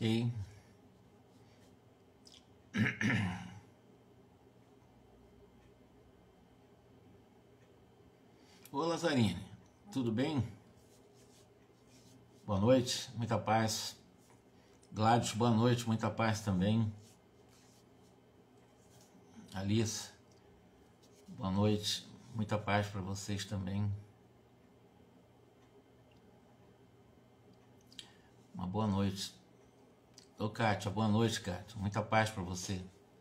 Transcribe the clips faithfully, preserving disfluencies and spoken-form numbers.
Ok. Ô Lazarine, tudo bem? Boa noite, muita paz. Gladys, boa noite, muita paz também. Alice, boa noite, muita paz para vocês também. Uma boa noite. Ô Kátia, boa noite, Kátia, muita paz para você.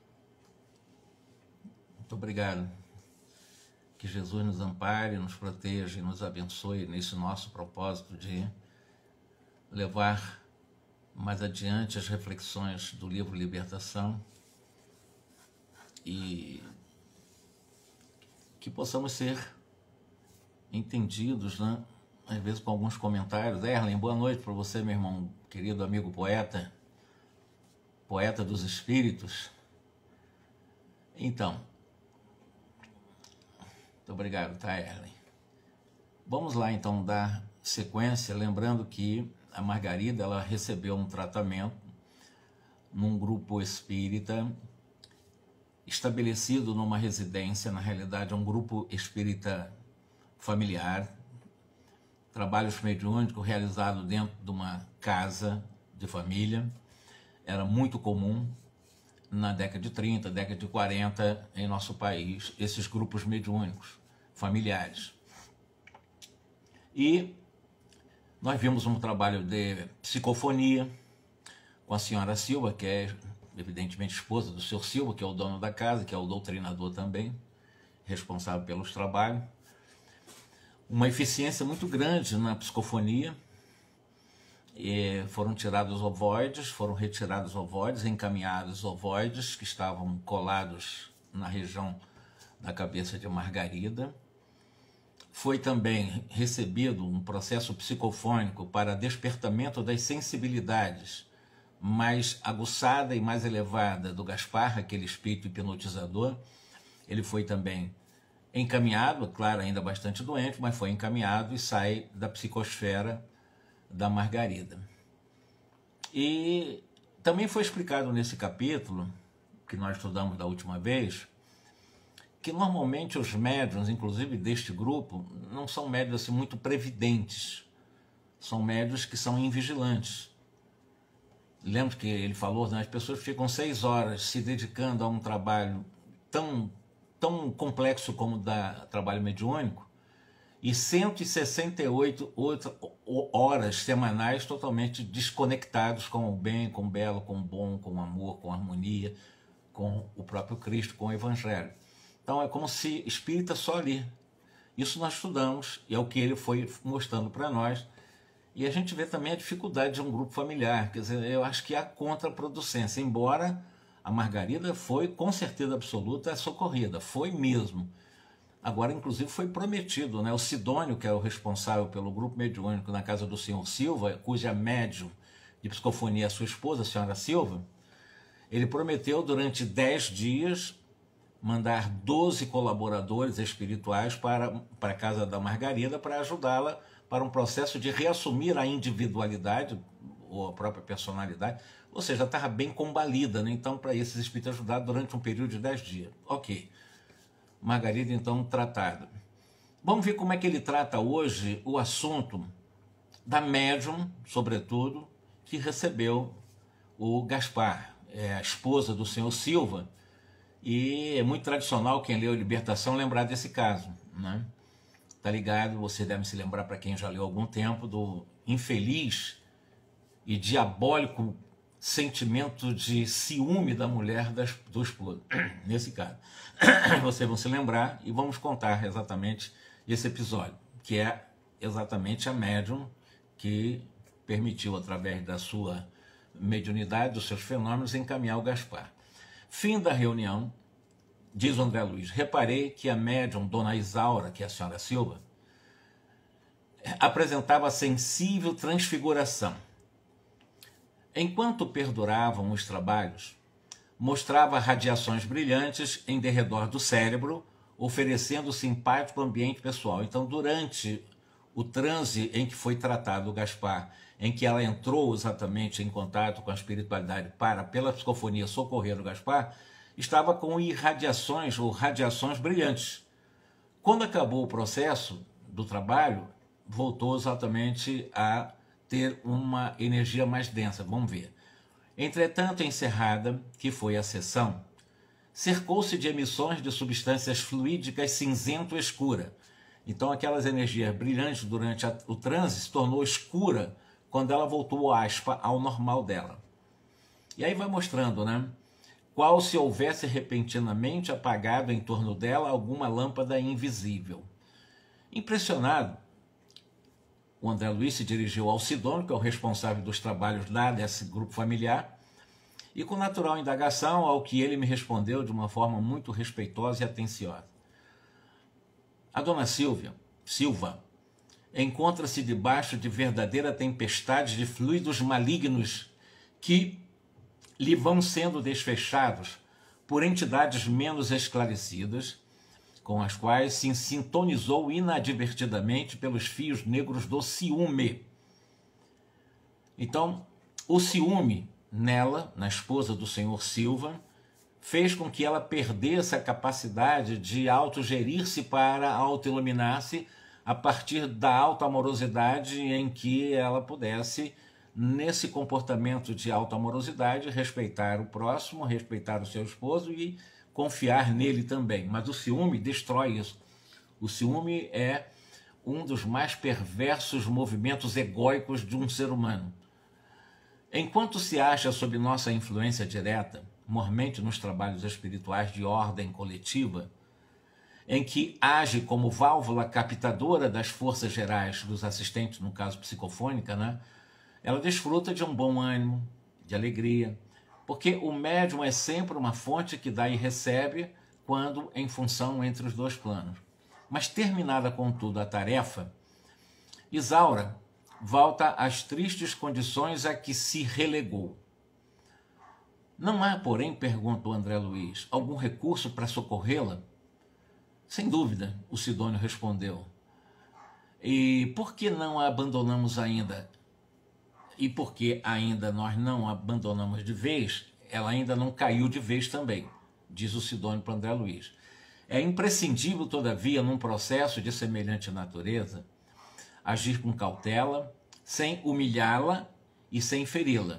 Muito obrigado. Que Jesus nos ampare, nos proteja e nos abençoe nesse nosso propósito de levar mais adiante as reflexões do livro Libertação e que possamos ser entendidos, né? Às vezes com alguns comentários. Erlen, boa noite para você, meu irmão, querido amigo poeta, poeta dos espíritos. Então, muito obrigado, tá, Erlen? Vamos lá, então, dar sequência, lembrando que a Margarida, ela recebeu um tratamento num grupo espírita estabelecido numa residência, na realidade é um grupo espírita familiar, trabalhos mediúnicos realizados dentro de uma casa de família. Era muito comum na década de trinta, década de quarenta, em nosso país, esses grupos mediúnicos familiares. E nós vimos um trabalho de psicofonia com a senhora Silva, que é evidentemente esposa do senhor Silva, que é o dono da casa, que é o doutrinador também, responsável pelos trabalhos. Uma eficiência muito grande na psicofonia. E foram tirados os ovoides, foram retirados os ovoides, encaminhados os ovoides que estavam colados na região da cabeça de Margarida. Foi também recebido um processo psicofônico para despertamento das sensibilidades mais aguçada e mais elevada do Gaspar, aquele espírito hipnotizador. Ele foi também encaminhado, claro, ainda bastante doente, mas foi encaminhado e sai da psicosfera da Margarida. E também foi explicado nesse capítulo, que nós estudamos da última vez, que normalmente os médiuns, inclusive deste grupo, não são médiuns assim, muito previdentes, são médiuns que são invigilantes. Lembra que ele falou, né, as pessoas ficam seis horas se dedicando a um trabalho tão, tão complexo como o da trabalho mediúnico, e cento e sessenta e oito horas semanais totalmente desconectados com o bem, com o belo, com o bom, com o amor, com a harmonia, com o próprio Cristo, com o Evangelho. Então é como se espírita só ali. Isso nós estudamos e é o que ele foi mostrando para nós. E a gente vê também a dificuldade de um grupo familiar. Quer dizer, eu acho que há contraproducência, embora a Margarida foi com certeza absoluta socorrida, foi mesmo. Agora, inclusive, foi prometido, né? O Sidônio, que é o responsável pelo grupo mediúnico na casa do senhor Silva, cuja médium de psicofonia é a sua esposa, a senhora Silva, ele prometeu durante dez dias mandar doze colaboradores espirituais para, para a casa da Margarida para ajudá-la para um processo de reassumir a individualidade ou a própria personalidade, ou seja, estava bem combalida, né? Então, para esses espíritos ajudar durante um período de dez dias. Ok. Margarida, então, tratada. Vamos ver como é que ele trata hoje o assunto da médium, sobretudo, que recebeu o Gaspar, é a esposa do senhor Silva, e é muito tradicional quem leu Libertação lembrar desse caso, né? Tá ligado? Você deve se lembrar, para quem já leu há algum tempo, do infeliz e diabólico sentimento de ciúme da mulher das, do esposo, nesse caso. Vocês vão se lembrar e vamos contar exatamente esse episódio, que é exatamente a médium que permitiu, através da sua mediunidade, dos seus fenômenos, encaminhar o Gaspar. Fim da reunião, diz o André Luiz, reparei que a médium Dona Isaura, que é a senhora Silva, apresentava sensível transfiguração. Enquanto perduravam os trabalhos, mostrava radiações brilhantes em derredor do cérebro, oferecendo simpático ambiente pessoal. Então, durante o transe em que foi tratado o Gaspar, em que ela entrou exatamente em contato com a espiritualidade para, pela psicofonia, socorrer o Gaspar, estava com irradiações ou radiações brilhantes. Quando acabou o processo do trabalho, voltou exatamente a ter uma energia mais densa. Vamos ver. Entretanto, encerrada, que foi a sessão, cercou-se de emissões de substâncias fluídicas cinzento-escura. Então, aquelas energias brilhantes durante a, o transe se tornou escura quando ela voltou aspa ao normal dela. E aí vai mostrando, né? Qual se houvesse repentinamente apagado em torno dela alguma lâmpada invisível. Impressionado, o André Luiz se dirigiu ao Sidônio, que é o responsável dos trabalhos lá desse grupo familiar, e com natural indagação, ao que ele me respondeu de uma forma muito respeitosa e atenciosa. A dona Silvia, Silva encontra-se debaixo de verdadeira tempestade de fluidos malignos que lhe vão sendo desfechados por entidades menos esclarecidas, com as quais se sintonizou inadvertidamente pelos fios negros do ciúme. Então, o ciúme nela, na esposa do senhor Silva, fez com que ela perdesse a capacidade de autogerir-se para auto-iluminar-se a partir da auto-amorosidade em que ela pudesse, nesse comportamento de auto-amorosidade, respeitar o próximo, respeitar o seu esposo e confiar nele também. Mas o ciúme destrói isso. O ciúme é um dos mais perversos movimentos egóicos de um ser humano. Enquanto se acha sob nossa influência direta, mormente nos trabalhos espirituais de ordem coletiva, em que age como válvula captadora das forças gerais dos assistentes, no caso psicofônica, né? Ela desfruta de um bom ânimo, de alegria, porque o médium é sempre uma fonte que dá e recebe quando em função entre os dois planos. Mas terminada, contudo, a tarefa, Isaura volta às tristes condições a que se relegou. Não há, porém, pergunta o André Luiz, algum recurso para socorrê-la? Sem dúvida, o Sidônio respondeu. E por que não a abandonamos ainda? E porque ainda nós não a abandonamos de vez, ela ainda não caiu de vez também, diz o Sidônio para André Luiz. É imprescindível, todavia, num processo de semelhante natureza, agir com cautela, sem humilhá-la e sem feri-la.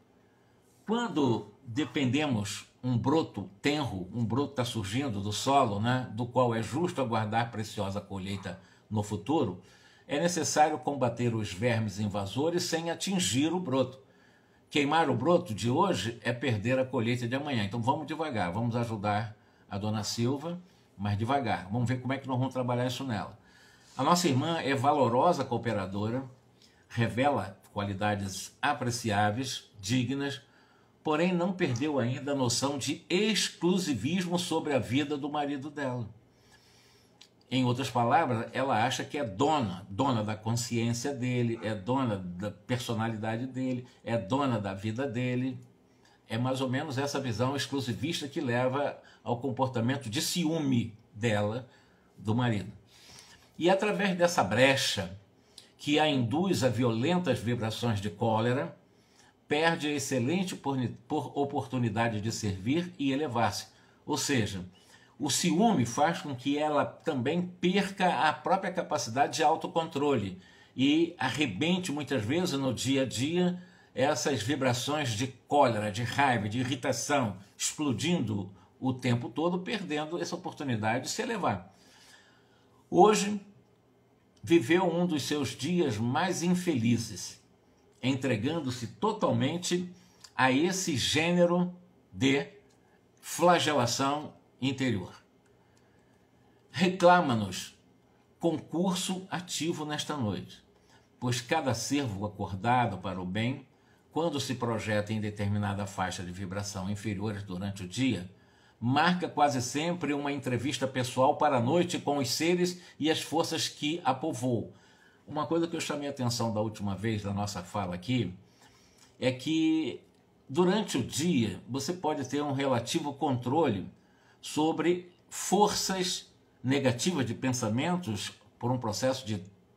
Quando dependemos um broto tenro, um broto está surgindo do solo, né, do qual é justo aguardar preciosa colheita no futuro, é necessário combater os vermes invasores sem atingir o broto. Queimar o broto de hoje é perder a colheita de amanhã. Então vamos devagar, vamos ajudar a dona Silva, mas devagar. Vamos ver como é que nós vamos trabalhar isso nela. A nossa irmã é valorosa cooperadora, revela qualidades apreciáveis, dignas, porém não perdeu ainda a noção de exclusivismo sobre a vida do marido dela. Em outras palavras, ela acha que é dona, dona da consciência dele, é dona da personalidade dele, é dona da vida dele. É mais ou menos essa visão exclusivista que leva ao comportamento de ciúme dela, do marido. E através dessa brecha, que a induz a violentas vibrações de cólera, perde a excelente oportunidade de servir e elevar-se. Ou seja, o ciúme faz com que ela também perca a própria capacidade de autocontrole e arrebente muitas vezes no dia a dia essas vibrações de cólera, de raiva, de irritação, explodindo o tempo todo, perdendo essa oportunidade de se elevar. Hoje, viveu um dos seus dias mais infelizes, entregando-se totalmente a esse gênero de flagelação interior. Reclama-nos concurso ativo nesta noite, pois cada servo acordado para o bem, quando se projeta em determinada faixa de vibração inferiores durante o dia, marca quase sempre uma entrevista pessoal para a noite com os seres e as forças que a povoam. Uma coisa que eu chamei a atenção da última vez da nossa fala aqui é que durante o dia você pode ter um relativo controle sobre forças negativas de pensamentos por um processo de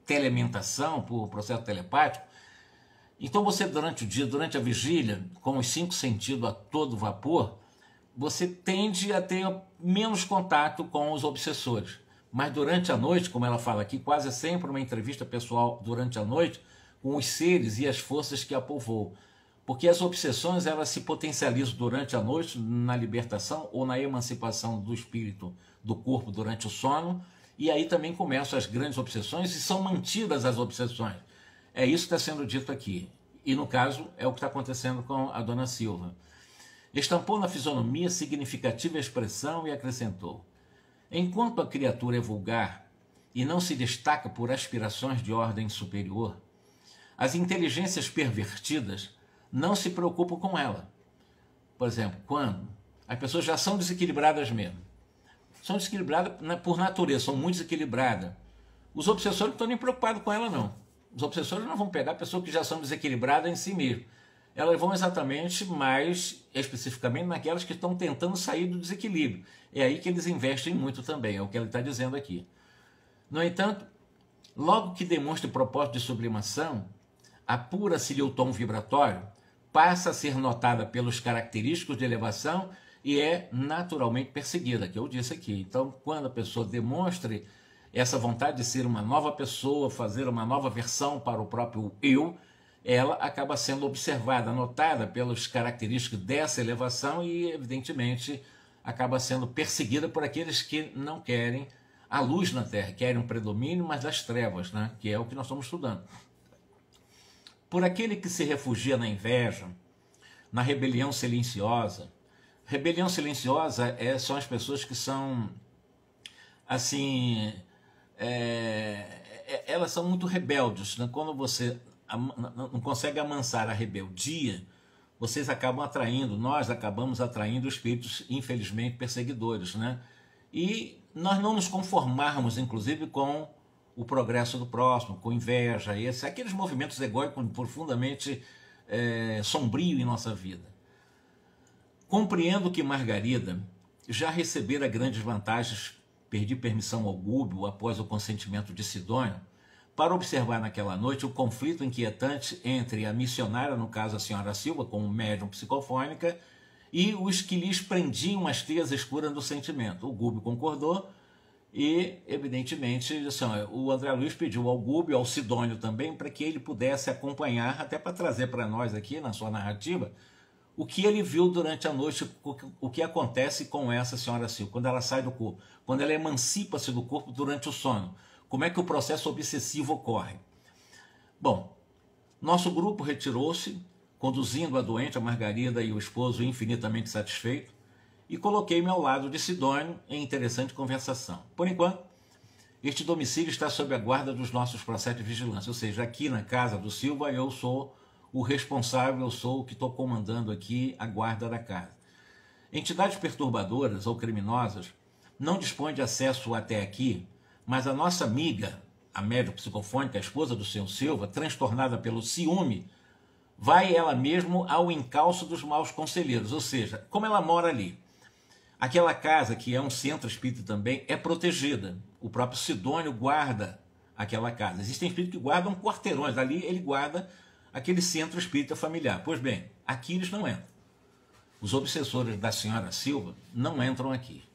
telementação, por processo telepático. Então você, durante o dia, durante a vigília, com os cinco sentidos a todo vapor, você tende a ter menos contato com os obsessores. Mas durante a noite, como ela fala aqui, quase sempre uma entrevista pessoal durante a noite, com os seres e as forças que a povoam. Porque as obsessões, elas se potencializam durante a noite, na libertação ou na emancipação do espírito do corpo durante o sono, e aí também começam as grandes obsessões e são mantidas as obsessões. É isso que está sendo dito aqui. E no caso, é o que está acontecendo com a dona Silva. Estampou na fisionomia significativa expressão e acrescentou: enquanto a criatura é vulgar e não se destaca por aspirações de ordem superior, as inteligências pervertidas não se preocupam com ela. Por exemplo, quando as pessoas já são desequilibradas mesmo. São desequilibradas por natureza, são muito desequilibradas. Os obsessores não estão nem preocupados com ela, não. Os obsessores não vão pegar pessoas que já são desequilibradas em si mesmo. Elas vão exatamente mais especificamente naquelas que estão tentando sair do desequilíbrio. É aí que eles investem muito também, é o que ele está dizendo aqui. No entanto, logo que demonstre propósito de sublimação, apura-se-lhe o tom vibratório, passa a ser notada pelos característicos de elevação e é naturalmente perseguida, que eu disse aqui. Então, quando a pessoa demonstre essa vontade de ser uma nova pessoa, fazer uma nova versão para o próprio eu, ela acaba sendo observada, notada pelas características dessa elevação e, evidentemente, acaba sendo perseguida por aqueles que não querem a luz na Terra, querem um predomínio, mas das trevas, né? Que é o que nós estamos estudando. Por aquele que se refugia na inveja, na rebelião silenciosa. Rebelião silenciosa é, são as pessoas que são, assim, é, elas são muito rebeldes, né? Quando você não consegue amansar a rebeldia, vocês acabam atraindo, nós acabamos atraindo espíritos, infelizmente, perseguidores, né? E nós não nos conformarmos, inclusive, com o progresso do próximo, com inveja, esse, aqueles movimentos egóicos profundamente é, sombrios em nossa vida. Compreendo que Margarida já recebera grandes vantagens, perdi permissão ao Gúbio após o consentimento de Sidônio, para observar naquela noite o conflito inquietante entre a missionária, no caso a senhora Silva, como médium psicofônica, e os que lhes prendiam as teias escuras do sentimento. O Gúbio concordou e, evidentemente, assim, o André Luiz pediu ao Gúbio, ao Sidônio também, para que ele pudesse acompanhar, até para trazer para nós aqui, na sua narrativa, o que ele viu durante a noite, o que acontece com essa senhora Silva, quando ela sai do corpo, quando ela emancipa-se do corpo durante o sono. Como é que o processo obsessivo ocorre? Bom, nosso grupo retirou-se, conduzindo a doente, a Margarida e o esposo infinitamente satisfeito, e coloquei-me ao lado de Sidônio em interessante conversação. Por enquanto, este domicílio está sob a guarda dos nossos processos de vigilância, ou seja, aqui na casa do Silva eu sou o responsável, eu sou o que estou comandando aqui a guarda da casa. Entidades perturbadoras ou criminosas não dispõem de acesso até aqui, mas a nossa amiga, a médium psicofônica, a esposa do senhor Silva, transtornada pelo ciúme, vai ela mesmo ao encalço dos maus conselheiros, ou seja, como ela mora ali, aquela casa, que é um centro espírita também, é protegida. O próprio Sidônio guarda aquela casa. Existem espíritos que guardam quarteirões, ali ele guarda aquele centro espírita familiar. Pois bem, aqui eles não entram. Os obsessores da senhora Silva não entram aqui.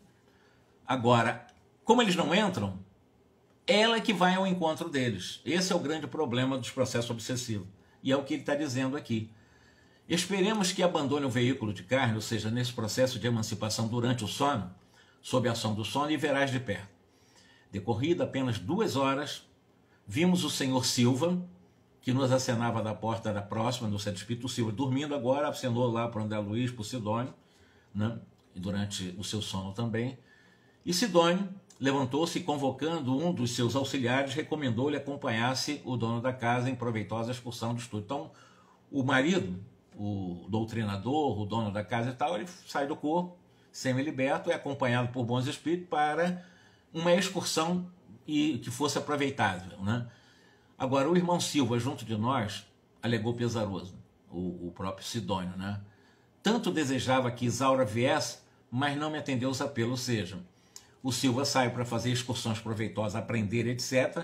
Agora, como eles não entram, ela é que vai ao encontro deles. Esse é o grande problema dos processos obsessivos. E é o que ele está dizendo aqui. Esperemos que abandone o veículo de carne, ou seja, nesse processo de emancipação durante o sono, sob a ação do sono, e verás de perto. Decorrida apenas duas horas, vimos o senhor Silva, que nos acenava da porta da próxima, do centro espírito Silva, dormindo agora, acenou lá para o André Luiz, para o Sidônio, né? E durante o seu sono também. E Sidônio levantou-se e, convocando um dos seus auxiliares, recomendou-lhe acompanhasse o dono da casa em proveitosa excursão de estudo. Então, o marido, o doutrinador, o dono da casa e tal, ele sai do corpo, semi-liberto, é acompanhado por bons espíritos para uma excursão e que fosse aproveitável, né? Agora, o irmão Silva, junto de nós, alegou pesaroso, o, o próprio Sidônio, né? Tanto desejava que Isaura viesse, mas não me atendeu os apelos, ou seja, o Silva sai para fazer excursões proveitosas, aprender, etcétera,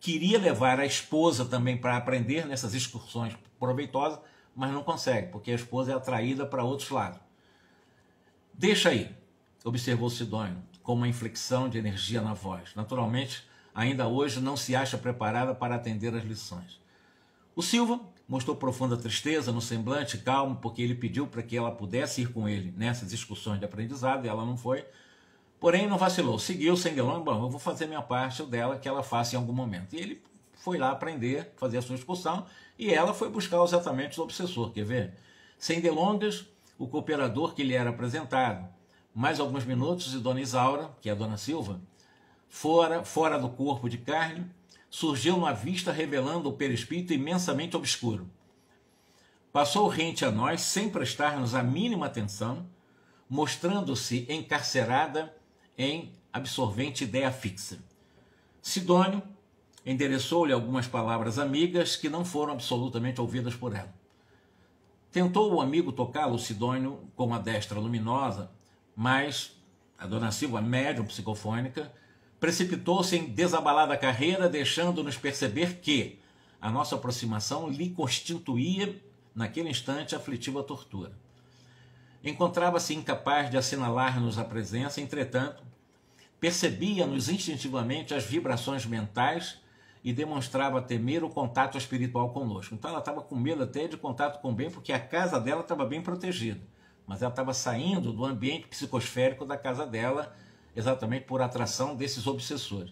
queria levar a esposa também para aprender nessas excursões proveitosas, mas não consegue, porque a esposa é atraída para outros lados. Deixa aí, observou Sidônio, com uma inflexão de energia na voz. Naturalmente, ainda hoje não se acha preparada para atender às lições. O Silva mostrou profunda tristeza no semblante, calmo, porque ele pediu para que ela pudesse ir com ele nessas discussões de aprendizado, e ela não foi. Porém, não vacilou, seguiu sem delongas. Bom, eu vou fazer minha parte, o dela, que ela faça em algum momento. E ele foi lá aprender, fazer a sua excursão, e ela foi buscar exatamente o obsessor, quer ver? Sem delongas, o cooperador que lhe era apresentado, mais alguns minutos, e Dona Isaura, que é a Dona Silva, fora, fora do corpo de carne, surgiu na vista revelando o perispírito imensamente obscuro. Passou rente a nós sem prestar-nos a mínima atenção, mostrando-se encarcerada em absorvente ideia fixa. Sidônio endereçou-lhe algumas palavras amigas que não foram absolutamente ouvidas por ela. Tentou o amigo tocá-lo, Sidônio, com a destra luminosa, mas a Dona Silva, médium psicofônica, precipitou-se em desabalada carreira, deixando-nos perceber que a nossa aproximação lhe constituía, naquele instante, aflitiva tortura. Encontrava-se incapaz de assinalar-nos a presença, entretanto, percebia-nos instintivamente as vibrações mentais e demonstrava temer o contato espiritual conosco. Então ela estava com medo até de contato com o bem, porque a casa dela estava bem protegida, mas ela estava saindo do ambiente psicosférico da casa dela, exatamente por atração desses obsessores.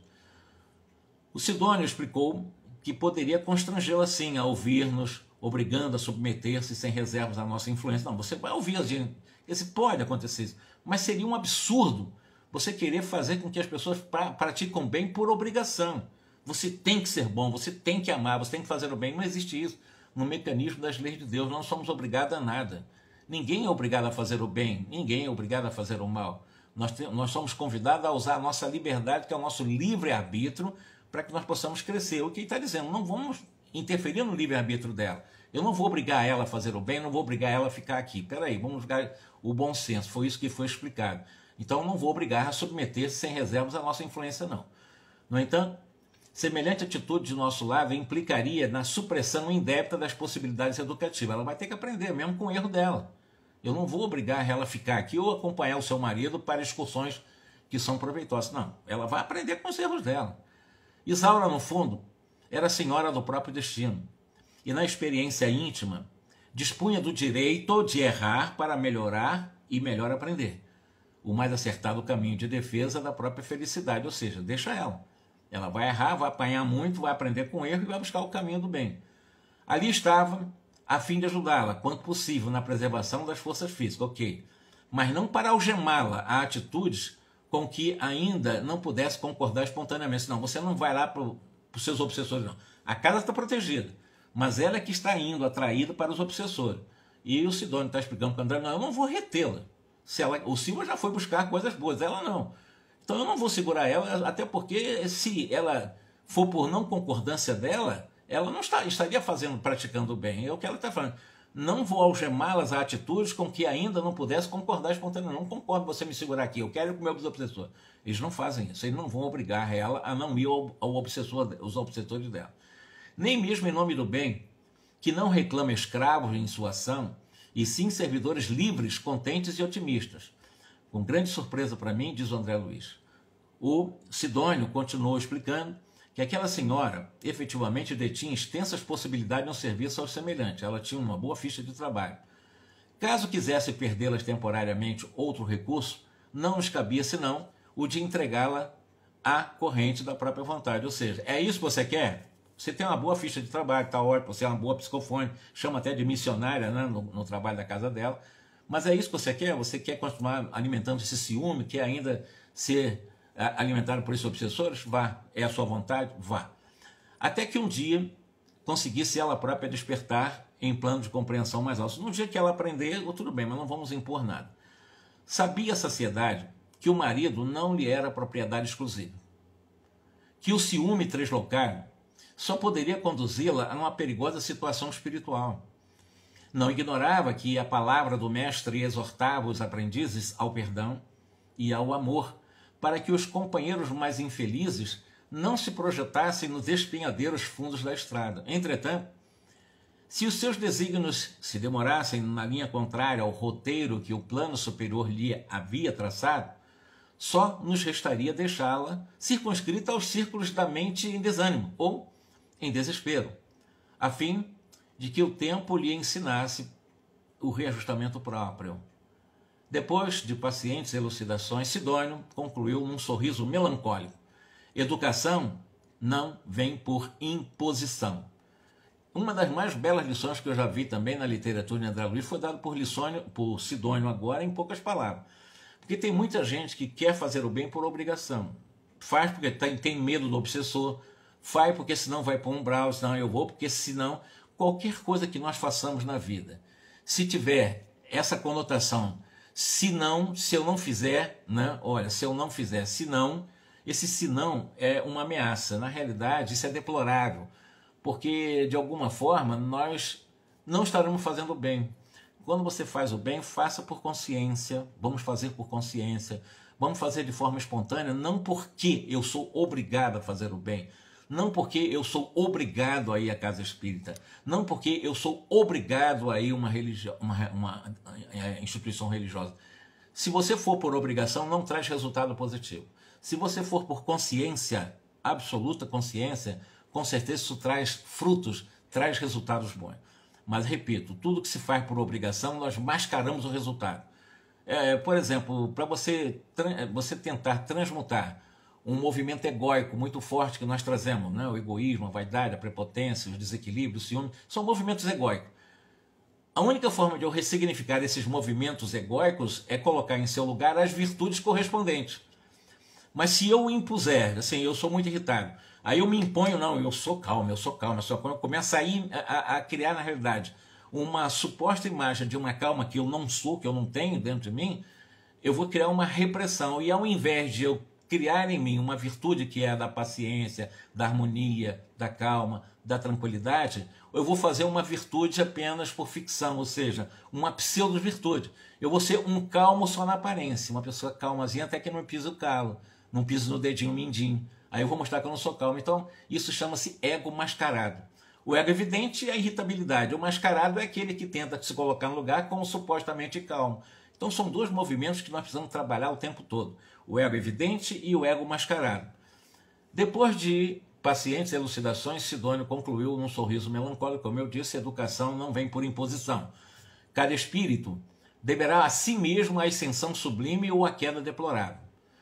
O Sidônio explicou que poderia constrangê-la sim a ouvir-nos, obrigando a submeter-se sem reservas à nossa influência. Não, você vai ouvir a gente, esse pode acontecer isso, mas seria um absurdo você querer fazer com que as pessoas pra, pratiquem bem por obrigação. Você tem que ser bom, você tem que amar, você tem que fazer o bem. Não existe isso no mecanismo das leis de Deus, não somos obrigados a nada. Ninguém é obrigado a fazer o bem, ninguém é obrigado a fazer o mal. Nós, te, nós somos convidados a usar a nossa liberdade, que é o nosso livre-arbítrio, para que nós possamos crescer. O que ele está dizendo, não vamos interferir no livre-arbítrio dela. Eu não vou obrigar ela a fazer o bem, não vou obrigar ela a ficar aqui. Espera aí, vamos jogar o bom senso, foi isso que foi explicado. Então, eu não vou obrigar a submeter-se sem reservas à nossa influência, não. No entanto, semelhante atitude de nosso lado implicaria na supressão indébita das possibilidades educativas. Ela vai ter que aprender, mesmo com o erro dela. Eu não vou obrigar ela a ficar aqui ou acompanhar o seu marido para excursões que são proveitosas. Não, ela vai aprender com os erros dela. Isaura, no fundo, era senhora do próprio destino. E na experiência íntima, dispunha do direito de errar para melhorar e melhor aprender. O mais acertado caminho de defesa da própria felicidade, ou seja, deixa ela. Ela vai errar, vai apanhar muito, vai aprender com erro e vai buscar o caminho do bem. Ali estava a fim de ajudá-la, quanto possível, na preservação das forças físicas, ok. Mas não para algemá-la a atitudes com que ainda não pudesse concordar espontaneamente. Não, você não vai lá para os seus obsessores, não. A casa está protegida, mas ela é que está indo, atraída para os obsessores. E o Sidônio está explicando para o André, não, eu não vou retê-la. Se ela, o Silva já foi buscar coisas boas, ela não. Então eu não vou segurar ela, até porque se ela for por não concordância dela, ela não está, estaria fazendo, praticando o bem. É o que ela está falando. Não vou algemá-las a atitudes com que ainda não pudesse concordar espontaneamente. Não concordo você me segurar aqui, eu quero ir com o meu obsessor. Eles não fazem isso, eles não vão obrigar ela a não ir ao, ao obsessor, aos obsessores dela. Nem mesmo em nome do bem, que não reclama escravos em sua ação, e sim servidores livres, contentes e otimistas. Com grande surpresa para mim, diz o André Luiz, o Sidônio continuou explicando que aquela senhora efetivamente detinha extensas possibilidades de um serviço aos semelhantes. Ela tinha uma boa ficha de trabalho. Caso quisesse perdê-las temporariamente outro recurso, não nos cabia senão o de entregá-la à corrente da própria vontade. Ou seja, é isso que você quer? Você tem uma boa ficha de trabalho, está ótimo, você é uma boa psicofone, chama até de missionária, né, no, no trabalho da casa dela, mas é isso que você quer? Você quer continuar alimentando esse ciúme, quer ainda ser alimentado por esses obsessores? Vá, é a sua vontade? Vá. Até que um dia conseguisse ela própria despertar em plano de compreensão mais alto. No dia que ela aprender, tudo bem, mas não vamos impor nada. Sabia a sociedade que o marido não lhe era propriedade exclusiva, que o ciúme translocado só poderia conduzi-la a uma perigosa situação espiritual. Não ignorava que a palavra do mestre exortava os aprendizes ao perdão e ao amor, para que os companheiros mais infelizes não se projetassem nos espinhadeiros fundos da estrada. Entretanto, se os seus desígnios se demorassem na linha contrária ao roteiro que o plano superior lhe havia traçado, só nos restaria deixá-la circunscrita aos círculos da mente em desânimo ou em desespero, a fim de que o tempo lhe ensinasse o reajustamento próprio. Depois de pacientes elucidações, Sidônio concluiu num sorriso melancólico: educação não vem por imposição. Uma das mais belas lições que eu já vi também na literatura de André Luiz foi dada por, Lissônio, por Sidônio agora, em poucas palavras. Porque tem muita gente que quer fazer o bem por obrigação. Faz porque tem, tem medo do obsessor, faz porque senão vai para um umbral, senão eu vou, porque senão qualquer coisa que nós façamos na vida, se tiver essa conotação, se não, se eu não fizer, né? Olha, se eu não fizer, se não, esse se não é uma ameaça. Na realidade, isso é deplorável, porque de alguma forma nós não estaremos fazendo o bem. Quando você faz o bem, faça por consciência, vamos fazer por consciência, vamos fazer de forma espontânea, não porque eu sou obrigado a fazer o bem, não porque eu sou obrigado a ir à casa espírita, não porque eu sou obrigado a ir a uma, religi- uma, uma instituição religiosa. Se você for por obrigação, não traz resultado positivo. Se você for por consciência, absoluta consciência, com certeza isso traz frutos, traz resultados bons. Mas, repito, tudo que se faz por obrigação, nós mascaramos o resultado. É, por exemplo, para você, você tentar transmutar um movimento egóico muito forte que nós trazemos, né? O egoísmo, a vaidade, a prepotência, os desequilíbrios, o ciúme, são movimentos egóicos. A única forma de eu ressignificar esses movimentos egóicos é colocar em seu lugar as virtudes correspondentes. Mas se eu impuser, assim, eu sou muito irritado, aí eu me imponho, não, eu sou calmo, eu sou calmo, eu sou calmo, eu começo a, ir, a, a criar na realidade uma suposta imagem de uma calma que eu não sou, que eu não tenho dentro de mim, eu vou criar uma repressão. E ao invés de eu criar em mim uma virtude que é a da paciência, da harmonia, da calma, da tranquilidade, eu vou fazer uma virtude apenas por ficção, ou seja, uma pseudo-virtude. Eu vou ser um calmo só na aparência, uma pessoa calmazinha até que não pisa o calo, não piso no dedinho mindinho. Aí eu vou mostrar que eu não sou calmo. Então, isso chama-se ego mascarado. O ego evidente é a irritabilidade. O mascarado é aquele que tenta se colocar no lugar como supostamente calmo. Então, são dois movimentos que nós precisamos trabalhar o tempo todo. O ego evidente e o ego mascarado. Depois de pacientes elucidações, Sidônio concluiu num sorriso melancólico: como eu disse, educação não vem por imposição. Cada espírito deverá a si mesmo a ascensão sublime ou a queda deplorável.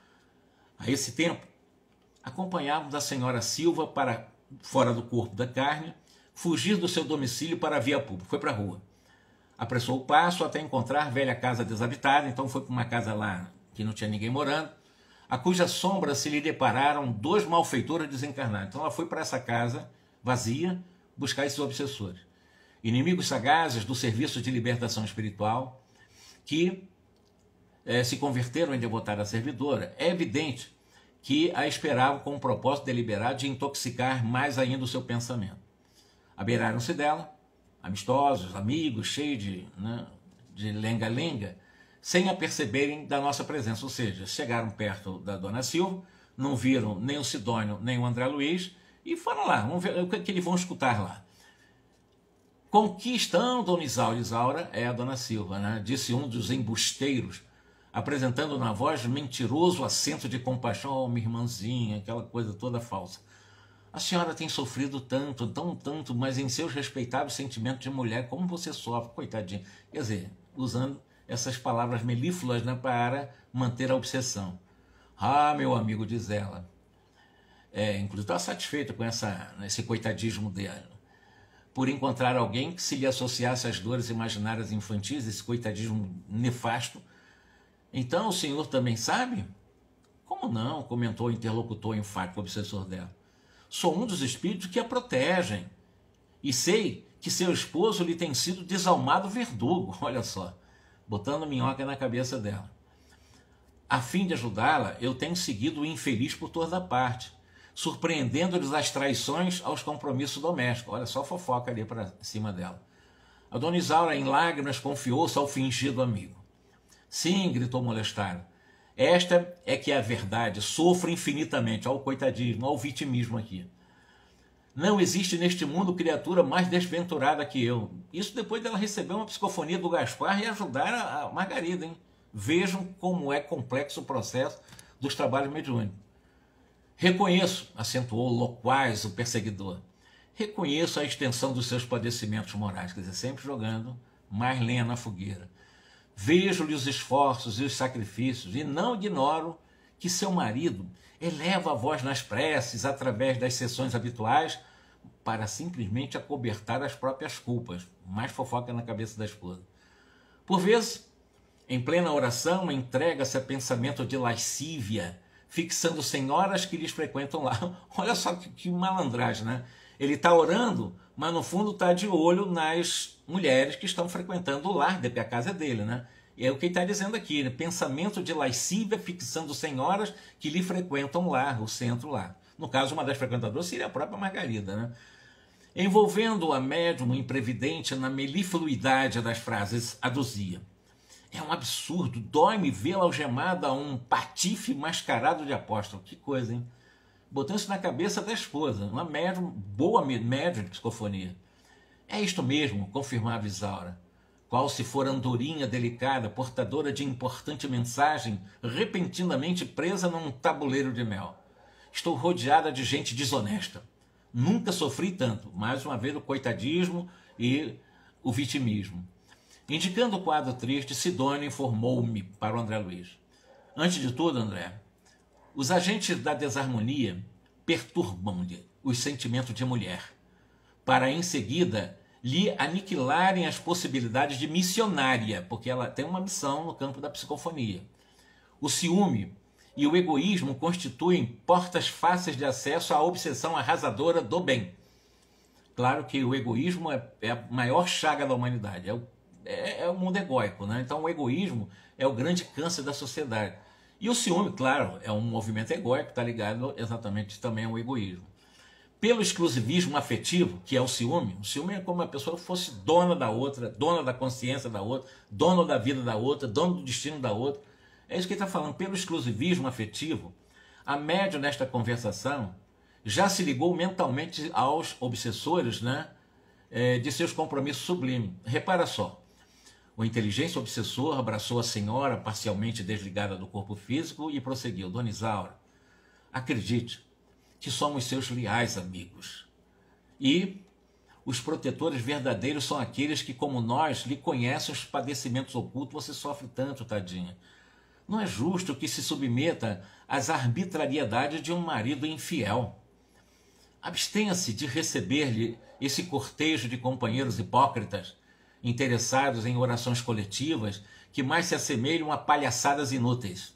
A esse tempo, acompanhávamos a senhora Silva para fora do corpo da carne, fugir do seu domicílio para a via pública. Foi para a rua. Apressou o passo até encontrar velha casa desabitada, então foi para uma casa lá que não tinha ninguém morando, a cuja sombra se lhe depararam dois malfeitores desencarnados. Então ela foi para essa casa vazia buscar esses obsessores. Inimigos sagazes do serviço de libertação espiritual que eh, se converteram em devotada servidora. É evidente que a esperavam com o propósito deliberado de intoxicar mais ainda o seu pensamento. Abeiraram-se dela, amistosos, amigos, cheios de, né, de lenga-lenga, sem a perceberem da nossa presença. Ou seja, chegaram perto da dona Silva, não viram nem o Sidônio, nem o André Luiz, e foram lá, vamos ver o que eles vão escutar lá. Com que estão, dona Isaura? Isaura é a dona Silva, né? Disse um dos embusteiros, apresentando na voz mentiroso acento de compaixão: oh, minha irmãzinha, aquela coisa toda falsa. A senhora tem sofrido tanto, tão tanto, mas em seus respeitáveis sentimentos de mulher, como você sofre, coitadinha. Quer dizer, usando essas palavras melífluas, né, para manter a obsessão. Ah, meu amigo, diz ela. É, inclusive, estava satisfeita com essa, esse coitadismo dela, por encontrar alguém que se lhe associasse às dores imaginárias infantis, esse coitadismo nefasto. Então o senhor também sabe? Como não? Comentou o interlocutor enfático, o obsessor dela. Sou um dos espíritos que a protegem. E sei que seu esposo lhe tem sido desalmado verdugo. Olha só, botando minhoca na cabeça dela. A fim de ajudá-la, eu tenho seguido o infeliz por toda parte, surpreendendo-lhes as traições aos compromissos domésticos. Olha só a fofoca ali para cima dela. A dona Isaura, em lágrimas, confiou-se ao fingido amigo. Sim, gritou molestado. Esta é que é a verdade, sofro infinitamente, ao coitadismo, ao vitimismo aqui. Não existe neste mundo criatura mais desventurada que eu. Isso depois dela receber uma psicofonia do Gaspar e ajudar a Margarida, hein? Vejam como é complexo o processo dos trabalhos mediúnicos. Reconheço, acentuou loquaz o perseguidor, reconheço a extensão dos seus padecimentos morais, quer dizer, sempre jogando mais lenha na fogueira. Vejo-lhe os esforços e os sacrifícios e não ignoro que seu marido eleva a voz nas preces através das sessões habituais para simplesmente acobertar as próprias culpas. Mais fofoca na cabeça da esposa. Por vezes, em plena oração, entrega-se a pensamento de lascívia, fixando senhoras que lhes frequentam lá. Olha só que, que malandragem, né? Ele está orando, mas no fundo está de olho nas mulheres que estão frequentando o lar, porque a casa é dele, né? É o que ele está dizendo aqui, né? Pensamento de lascívia fixando senhoras que lhe frequentam o lar, o centro lá. No caso, uma das frequentadoras seria a própria Margarida, né? Envolvendo a médium imprevidente na melifluidade das frases, aduzia. É um absurdo, dói-me vê-la algemada a um patife mascarado de apóstolo. Que coisa, hein? Botando isso na cabeça da esposa, uma médium, boa médium de psicofonia. É isto mesmo, confirmava Isaura, qual se for andorinha delicada, portadora de importante mensagem, repentinamente presa num tabuleiro de mel. Estou rodeada de gente desonesta. Nunca sofri tanto, mais uma vez o coitadismo e o vitimismo. Indicando o quadro triste, Sidônia informou-me para o André Luiz. Antes de tudo, André, os agentes da desarmonia perturbam-lhe os sentimentos de mulher, para em seguida lhe aniquilarem as possibilidades de missionária, porque ela tem uma missão no campo da psicofonia. O ciúme e o egoísmo constituem portas fáceis de acesso à obsessão arrasadora do bem. Claro que o egoísmo é, é a maior chaga da humanidade, é o, é, é o mundo egóico, né? Então o egoísmo é o grande câncer da sociedade. E o ciúme, claro, é um movimento egóico, está ligado exatamente também ao egoísmo. Pelo exclusivismo afetivo, que é o ciúme, o ciúme é como a pessoa fosse dona da outra, dona da consciência da outra, dona da vida da outra, dono do destino da outra. É isso que ele está falando. Pelo exclusivismo afetivo, a médium nesta conversação já se ligou mentalmente aos obsessores, né, de seus compromissos sublimes. Repara só, o inteligência obsessor abraçou a senhora parcialmente desligada do corpo físico e prosseguiu. Dona Isaura, acredite que somos seus leais amigos. E os protetores verdadeiros são aqueles que, como nós, lhe conhecem os padecimentos ocultos. Você sofre tanto, tadinha. Não é justo que se submeta às arbitrariedades de um marido infiel. Abstenha-se de receber-lhe esse cortejo de companheiros hipócritas, interessados em orações coletivas que mais se assemelham a palhaçadas inúteis.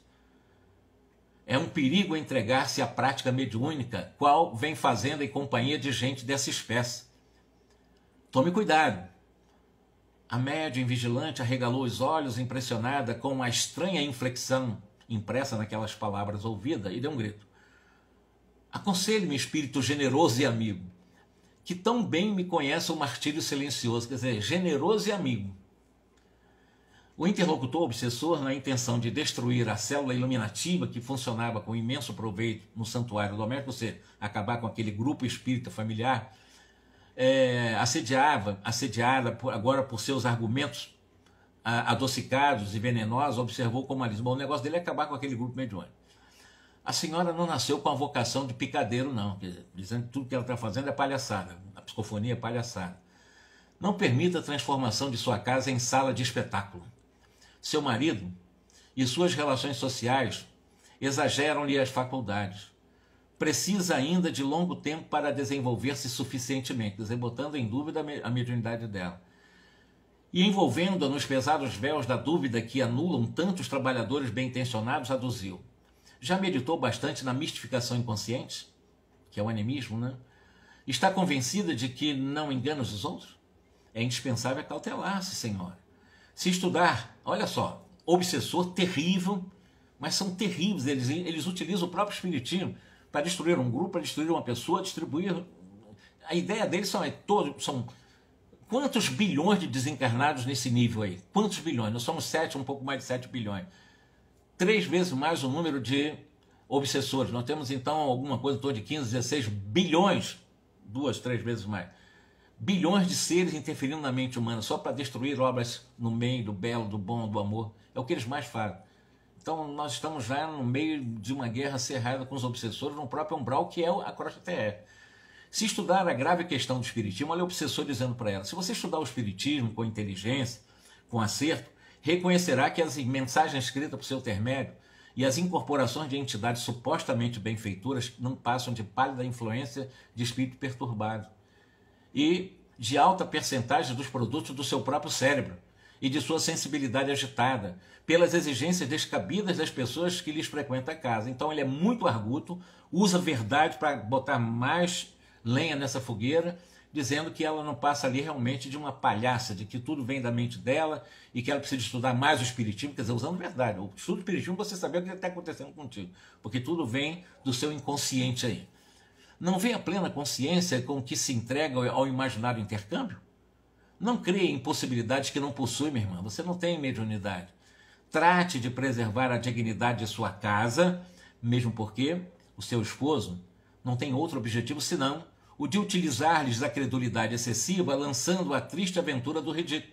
É um perigo entregar-se à prática mediúnica, qual vem fazendo em companhia de gente dessa espécie. Tome cuidado. A médium vigilante arregalou os olhos, impressionada com a estranha inflexão impressa naquelas palavras ouvidas, e deu um grito. Aconselhe-me, espírito generoso e amigo, que tão bem me conhece o martírio silencioso, quer dizer, generoso e amigo. O interlocutor obsessor, na intenção de destruir a célula iluminativa que funcionava com imenso proveito no santuário doméstico, você acabar com aquele grupo espírita familiar, é, assediava, assediada por, agora por seus argumentos a, adocicados e venenosos, observou com malice. Bom, o negócio dele é acabar com aquele grupo mediúnico. A senhora não nasceu com a vocação de picadeiro, não, quer dizer, dizendo que tudo que ela está fazendo é palhaçada, a psicofonia é palhaçada. Não permita a transformação de sua casa em sala de espetáculo. Seu marido e suas relações sociais exageram-lhe as faculdades. Precisa ainda de longo tempo para desenvolver-se suficientemente, quer dizer, botando em dúvida a mediunidade dela. E envolvendo-a nos pesados véus da dúvida que anulam tantos trabalhadores bem-intencionados, aduziu. Já meditou bastante na mistificação inconsciente, que é o animismo, né? Está convencida de que não engana os outros? É indispensável cautelar-se, senhora. Se estudar, olha só, obsessor terrível, mas são terríveis, eles, eles utilizam o próprio espiritismo para destruir um grupo, para destruir uma pessoa, distribuir. A ideia deles são, é todo, são quantos bilhões de desencarnados nesse nível aí? Quantos bilhões? Nós somos sete, um pouco mais de sete bilhões. três vezes mais o número de obsessores. Nós temos então alguma coisa em torno de quinze, dezesseis bilhões, duas, três vezes mais, bilhões de seres interferindo na mente humana só para destruir obras no meio do belo, do bom, do amor. É o que eles mais fazem. Então nós estamos já no meio de uma guerra cerrada com os obsessores no próprio umbral, que é a crosta T R. Se estudar a grave questão do espiritismo, olha o obsessor dizendo para ela: se você estudar o espiritismo com inteligência, com acerto, reconhecerá que as mensagens escritas por seu intermédio e as incorporações de entidades supostamente benfeitoras não passam de pálida influência de espírito perturbado e de alta percentagem dos produtos do seu próprio cérebro e de sua sensibilidade agitada, pelas exigências descabidas das pessoas que lhes frequentam a casa. Então ele é muito arguto, usa verdade para botar mais lenha nessa fogueira, dizendo que ela não passa ali realmente de uma palhaça, de que tudo vem da mente dela e que ela precisa estudar mais o espiritismo, quer dizer, usando verdade. O estudo do espiritismo você saber o que está acontecendo contigo, porque tudo vem do seu inconsciente aí. Não vem a plena consciência com que se entrega ao imaginário intercâmbio? Não creia em possibilidades que não possui, minha irmã. Você não tem mediunidade. Trate de preservar a dignidade de sua casa, mesmo porque o seu esposo não tem outro objetivo senão o de utilizar-lhes a credulidade excessiva, lançando a triste aventura do ridículo.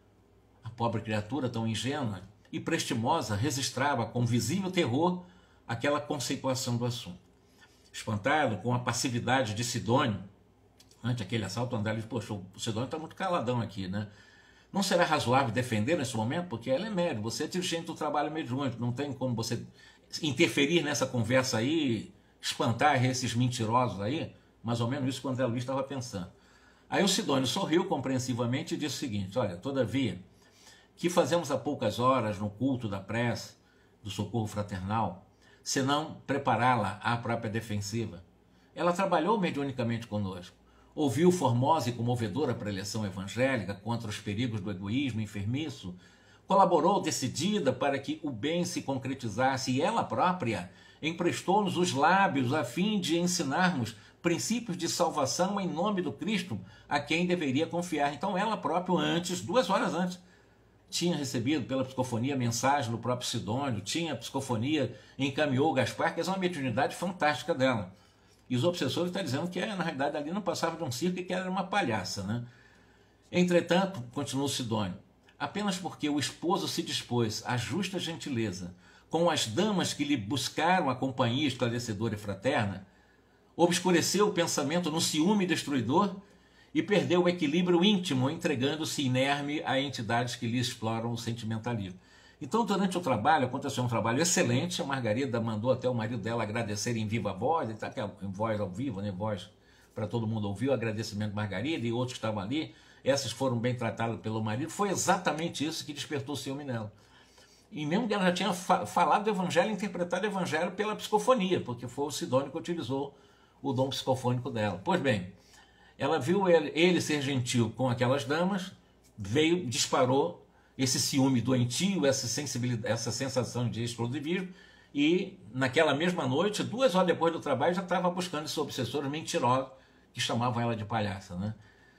A pobre criatura, tão ingênua e prestimosa, registrava com visível terror aquela conceituação do assunto. Espantado com a passividade de Sidônio ante aquele assalto, André disse: poxa, o Sidônio está muito caladão aqui, né? Não será razoável defender nesse momento? Porque ela é médium, você é dirigente do trabalho mediúnico, não tem como você interferir nessa conversa aí, espantar esses mentirosos aí. Mais ou menos isso que o André Luiz estava pensando. Aí o Sidônio sorriu compreensivamente e disse o seguinte: olha, todavia, que fazemos há poucas horas no culto da prece, do socorro fraternal, senão prepará-la à própria defensiva? Ela trabalhou mediunicamente conosco, ouviu formosa e comovedora preleção evangélica contra os perigos do egoísmo enfermiço, colaborou decidida para que o bem se concretizasse e ela própria emprestou-nos os lábios a fim de ensinarmos princípios de salvação em nome do Cristo a quem deveria confiar. Então ela própria antes, duas horas antes, tinha recebido pela psicofonia mensagem do próprio Sidônio, tinha a psicofonia, encaminhou o Gaspar, que é uma mediunidade fantástica dela. E os obsessores estão dizendo que, na realidade, ali não passava de um circo e que ela era uma palhaça, né? Entretanto, continuou Sidônio, apenas porque o esposo se dispôs à justa gentileza com as damas que lhe buscaram a companhia esclarecedora e fraterna, obscureceu o pensamento no ciúme destruidor e perdeu o equilíbrio íntimo, entregando-se inerme a entidades que lhe exploram o sentimentalismo. Então, durante o trabalho, aconteceu um trabalho excelente. A Margarida mandou até o marido dela agradecer em viva voz, ele está aqui em voz ao vivo, né? Voz para todo mundo ouvir, o agradecimento de Margarida e outros que estavam ali. Essas foram bem tratadas pelo marido. Foi exatamente isso que despertou o ciúme nela. E mesmo que ela já tinha fa falado do evangelho, interpretado o evangelho pela psicofonia, porque foi o Sidônio que utilizou o dom psicofônico dela. Pois bem, ela viu ele, ele ser gentil com aquelas damas, veio, disparou esse ciúme doentio, essa sensibilidade, essa sensação de exclusivismo, e naquela mesma noite, duas horas depois do trabalho, já estava buscando esses obsessores mentirosos que chamavam ela de palhaça, né?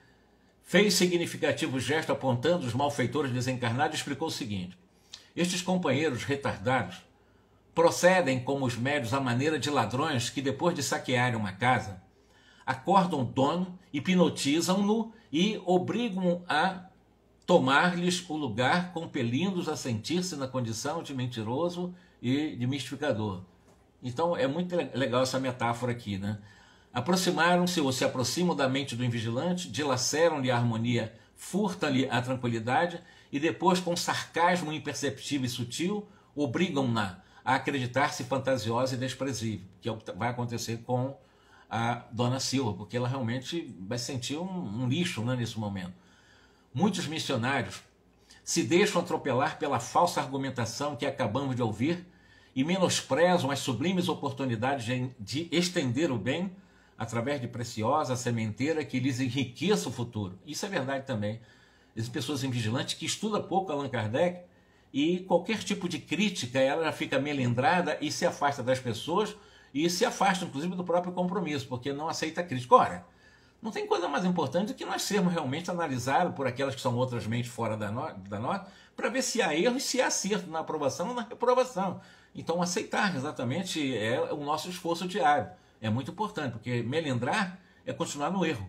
Fez significativo gesto apontando os malfeitores desencarnados e explicou o seguinte: estes companheiros retardados procedem como os médios à maneira de ladrões que, depois de saquearem uma casa, acordam o dono, hipnotizam-no e obrigam a tomar-lhes o lugar, compelindo-os a sentir-se na condição de mentiroso e de mistificador. Então é muito legal essa metáfora aqui, né? Aproximaram-se ou se aproximam da mente do invigilante, dilaceram-lhe a harmonia, furtam-lhe a tranquilidade e depois, com sarcasmo imperceptível e sutil, obrigam-na a acreditar-se fantasiosa e desprezível, que é o que vai acontecer com a Dona Silva, porque ela realmente vai sentir um, um lixo, né, nesse momento. Muitos missionários se deixam atropelar pela falsa argumentação que acabamos de ouvir e menosprezam as sublimes oportunidades de, de estender o bem através de preciosa sementeira que lhes enriqueça o futuro. Isso é verdade também. Existem pessoas invigilantes que estudam pouco Allan Kardec e qualquer tipo de crítica ela já fica melindrada e se afasta das pessoas e se afasta inclusive do próprio compromisso, porque não aceita crítica. Ora, Não tem coisa mais importante do que nós sermos realmente analisados por aquelas que são outras mentes fora da, no, da nossa, para ver se há erro e se há acerto na aprovação ou na reprovação. Então, aceitar exatamente é o nosso esforço diário. É muito importante, porque melindrar é continuar no erro.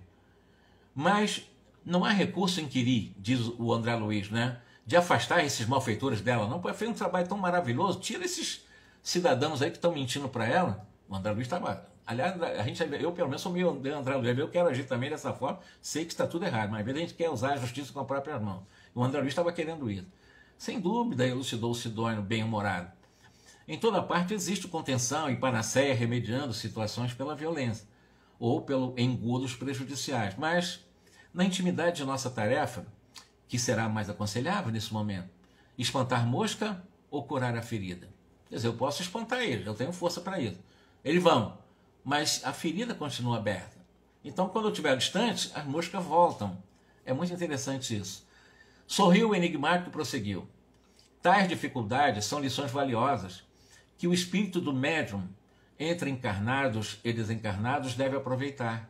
Mas não há recurso em inquirir, diz o André Luiz, né, de afastar esses malfeitores dela. Não pode fazer um trabalho tão maravilhoso. Tira esses cidadãos aí que estão mentindo para ela. O André Luiz estava... Aliás, a gente, eu pelo menos sou meio André Luiz, eu quero agir também dessa forma, sei que está tudo errado, mas às vezes a gente quer usar a justiça com as próprias mãos. O André Luiz estava querendo isso. Sem dúvida, elucidou o Sidônio bem-humorado. Em toda parte existe contenção e panaceia remediando situações pela violência ou pelo engodos prejudiciais. Mas, na intimidade de nossa tarefa, que será mais aconselhável nesse momento? Espantar mosca ou curar a ferida? Quer dizer, eu posso espantar eles, eu tenho força para isso. Eles vão, mas a ferida continua aberta. Então, quando eu estiver distante, as moscas voltam. É muito interessante isso. Sorriu o enigmático e prosseguiu. Tais dificuldades são lições valiosas que o espírito do médium, entre encarnados e desencarnados, deve aproveitar.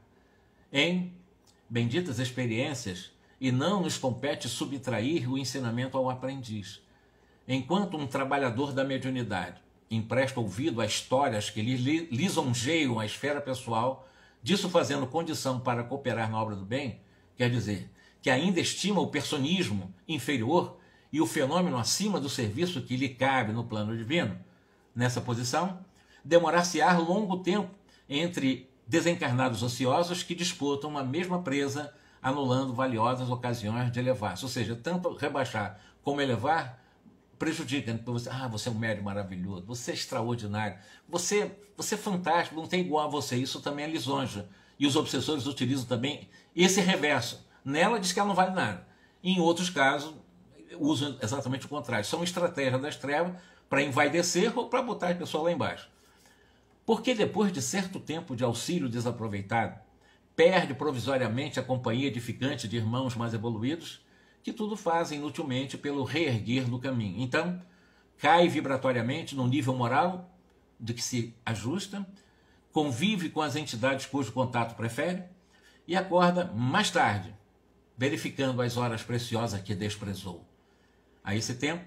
Em benditas experiências, e não nos compete subtrair o ensinamento ao aprendiz. Enquanto um trabalhador da mediunidade empresta ouvido a histórias que lhe lisonjeiam a esfera pessoal, disso fazendo condição para cooperar na obra do bem, quer dizer, que ainda estima o personismo inferior e o fenômeno acima do serviço que lhe cabe no plano divino, nessa posição, demorar-se-á longo tempo entre desencarnados ociosos que disputam uma mesma presa, anulando valiosas ocasiões de elevar-se. Ou seja, tanto rebaixar como elevar prejudica. Você, ah, você é um médium maravilhoso, você é extraordinário, você, você é fantástico, não tem igual a você. Isso também é lisonja. E os obsessores utilizam também esse reverso. Nela diz que ela não vale nada. Em outros casos, usam exatamente o contrário. São estratégias das trevas para envaidecer ou para botar a pessoa lá embaixo. Porque depois de certo tempo de auxílio desaproveitado, perde provisoriamente a companhia edificante de irmãos mais evoluídos, que tudo fazem inutilmente pelo reerguer do caminho. Então, cai vibratoriamente num nível moral de que se ajusta, convive com as entidades cujo contato prefere e acorda mais tarde, verificando as horas preciosas que desprezou. A esse tempo,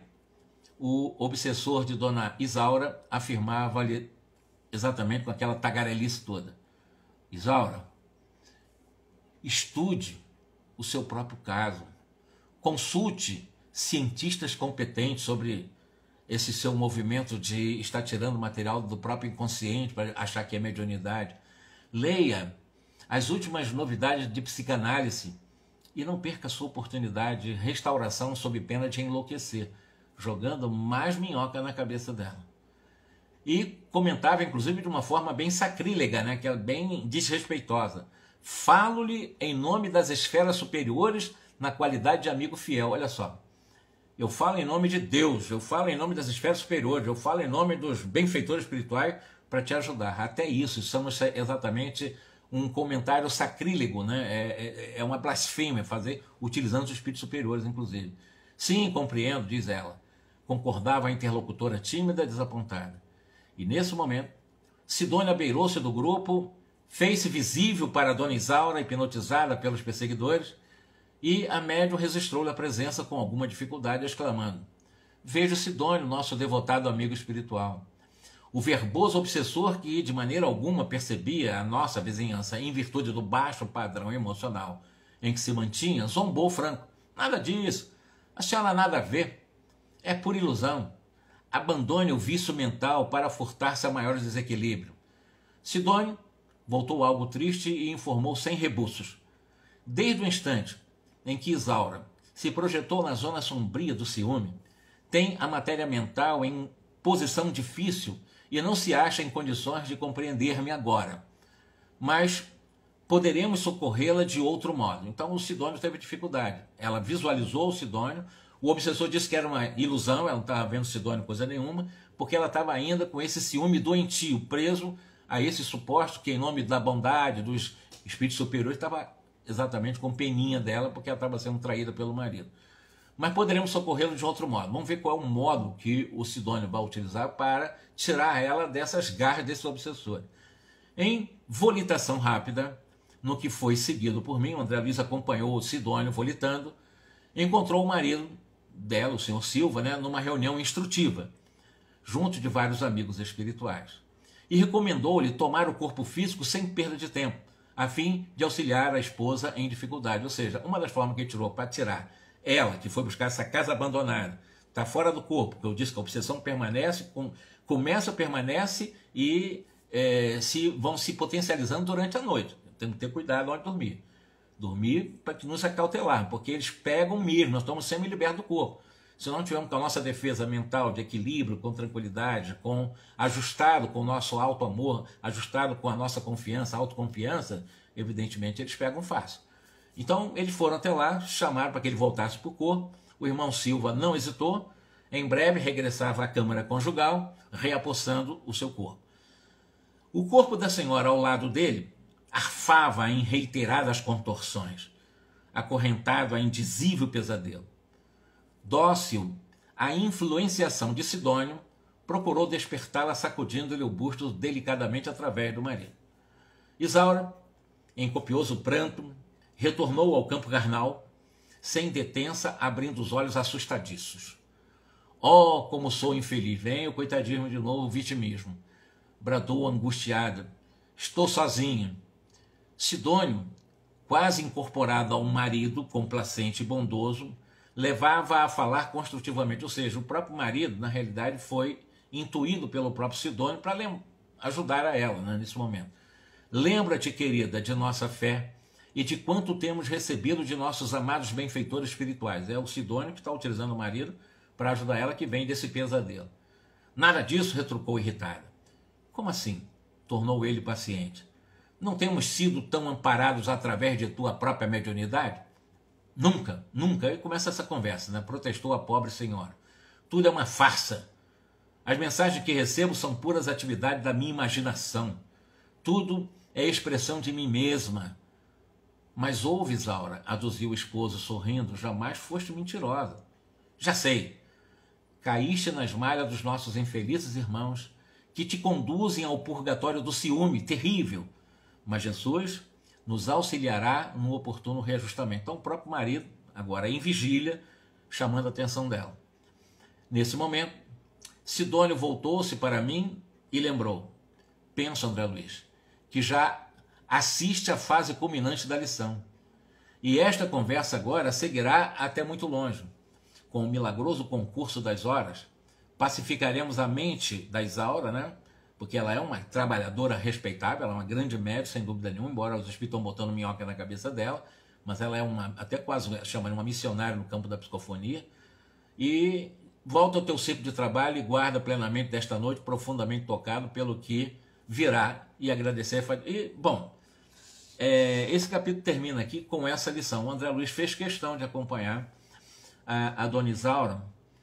o obsessor de Dona Isaura afirmava-lhe exatamente com aquela tagarelice toda: Isaura, estude o seu próprio caso, consulte cientistas competentes sobre esse seu movimento de estar tirando material do próprio inconsciente para achar que é mediunidade. Leia as últimas novidades de psicanálise e não perca a sua oportunidade de restauração sob pena de enlouquecer, jogando mais minhoca na cabeça dela. E comentava, inclusive, de uma forma bem sacrílega, né, que é bem desrespeitosa. Falo-lhe em nome das esferas superiores na qualidade de amigo fiel. Olha só, eu falo em nome de Deus, eu falo em nome das esferas superiores, eu falo em nome dos benfeitores espirituais para te ajudar. Até isso, isso é exatamente um comentário sacrílego, né? é, é, é uma blasfêmia fazer, utilizando os espíritos superiores, inclusive. Sim, compreendo, diz ela. Concordava a interlocutora tímida e desapontada. E nesse momento, Sidônia beirou-se do grupo, fez-se visível para a Dona Isaura, hipnotizada pelos perseguidores, e a médium registrou-lhe a presença com alguma dificuldade, exclamando: vejo Sidônio, nosso devotado amigo espiritual. O verboso obsessor que de maneira alguma percebia a nossa vizinhança em virtude do baixo padrão emocional em que se mantinha, zombou franco. Nada disso, a senhora nada a ver, é pura ilusão. Abandone o vício mental para furtar-se a maiores desequilíbrio. Sidônio voltou algo triste e informou sem rebuços. Desde o instante em que Isaura se projetou na zona sombria do ciúme, tem a matéria mental em posição difícil e não se acha em condições de compreender-me agora. Mas poderemos socorrê-la de outro modo. Então o Sidônio teve dificuldade. Ela visualizou o Sidônio, o obsessor disse que era uma ilusão, ela não estava vendo Sidônio coisa nenhuma, porque ela estava ainda com esse ciúme doentio, preso a esse suposto que, em nome da bondade, dos espíritos superiores, estava exatamente com peninha dela, porque ela estava sendo traída pelo marido. Mas poderemos socorrê-lo de outro modo. Vamos ver qual é o modo que o Sidônio vai utilizar para tirar ela dessas garras desse obsessor. Em volitação rápida, no que foi seguido por mim, o André Luiz acompanhou o Sidônio volitando, encontrou o marido dela, o senhor Silva, né, numa reunião instrutiva, junto de vários amigos espirituais, e recomendou-lhe tomar o corpo físico sem perda de tempo, a fim de auxiliar a esposa em dificuldade. Ou seja, uma das formas que ele tirou para tirar ela, que foi buscar essa casa abandonada, está fora do corpo, porque eu disse que a obsessão permanece, com, começa, permanece e é, se, vão se potencializando durante a noite. Temos que ter cuidado onde dormir. Dormir para que nos acautelar, porque eles pegam mesmo, nós estamos semi-libertos do corpo. Se não tivermos com a nossa defesa mental de equilíbrio, com tranquilidade, com ajustado com o nosso auto-amor, ajustado com a nossa confiança, autoconfiança, evidentemente eles pegam fácil. Então eles foram até lá, chamaram para que ele voltasse para o corpo. O irmão Silva não hesitou, em breve regressava à câmara conjugal, reapossando o seu corpo. O corpo da senhora ao lado dele arfava em reiteradas contorções, acorrentado a indizível pesadelo. Dócil à influenciação de Sidônio, procurou despertá-la sacudindo-lhe o busto delicadamente através do marido. Isaura, em copioso pranto, retornou ao campo carnal, sem detença, abrindo os olhos assustadiços. Oh, como sou infeliz! Vem o coitadismo de novo, o vitimismo. Bradou angustiada. Estou sozinha. Sidônio, quase incorporado ao marido, complacente e bondoso, levava a falar construtivamente. Ou seja, o próprio marido, na realidade, foi intuído pelo próprio Sidônio para ajudar a ela, né, nesse momento. Lembra-te, querida, de nossa fé e de quanto temos recebido de nossos amados benfeitores espirituais. É o Sidônio que está utilizando o marido para ajudar ela, que vem desse pesadelo. Nada disso, retrucou irritada. Como assim? Tornou ele paciente. Não temos sido tão amparados através de tua própria mediunidade? Nunca, nunca. Aí começa essa conversa, né? Protestou a pobre senhora. Tudo é uma farsa. As mensagens que recebo são puras atividades da minha imaginação. Tudo é expressão de mim mesma. Mas ouve, Isaura, aduziu o esposo sorrindo, jamais foste mentirosa. Já sei. Caíste nas malhas dos nossos infelizes irmãos, que te conduzem ao purgatório do ciúme terrível. Mas Jesus nos auxiliará no oportuno reajustamento. Então o próprio marido, agora em vigília, chamando a atenção dela. Nesse momento, Sidônio voltou-se para mim e lembrou. Pensa, André Luiz, que já assiste à fase culminante da lição. E esta conversa agora seguirá até muito longe. Com o milagroso concurso das horas, pacificaremos a mente da Isaura, né? Porque ela é uma trabalhadora respeitável, ela é uma grande médica, sem dúvida nenhuma, embora os espíritos estão botando minhoca na cabeça dela, mas ela é uma, até quase chama uma missionária no campo da psicofonia. E volta ao teu ciclo de trabalho e guarda plenamente desta noite, profundamente tocado pelo que virá, e agradecer. E, bom, é, esse capítulo termina aqui com essa lição. O André Luiz fez questão de acompanhar a, a Dona Isaura,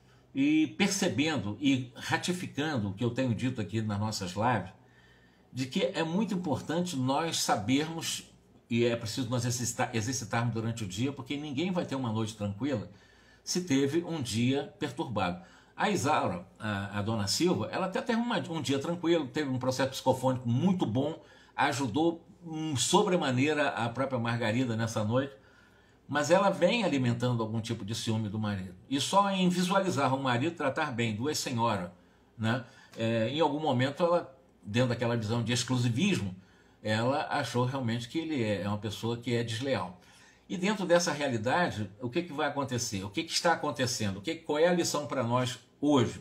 e percebendo e ratificando o que eu tenho dito aqui nas nossas lives, de que é muito importante nós sabermos, e é preciso nós exercitar, exercitarmos durante o dia, porque ninguém vai ter uma noite tranquila se teve um dia perturbado. A Isaura, a, a Dona Silva, ela até teve uma, um dia tranquilo, teve um processo psicofônico muito bom, ajudou um, sobremaneira a própria Margarida nessa noite, mas ela vem alimentando algum tipo de ciúme do marido. E só em visualizar o marido tratar bem duas senhoras, né? É, em algum momento, ela, dentro daquela visão de exclusivismo, ela achou realmente que ele é uma pessoa que é desleal. E dentro dessa realidade, o que, que vai acontecer? O que, que está acontecendo? O que, qual é a lição para nós hoje?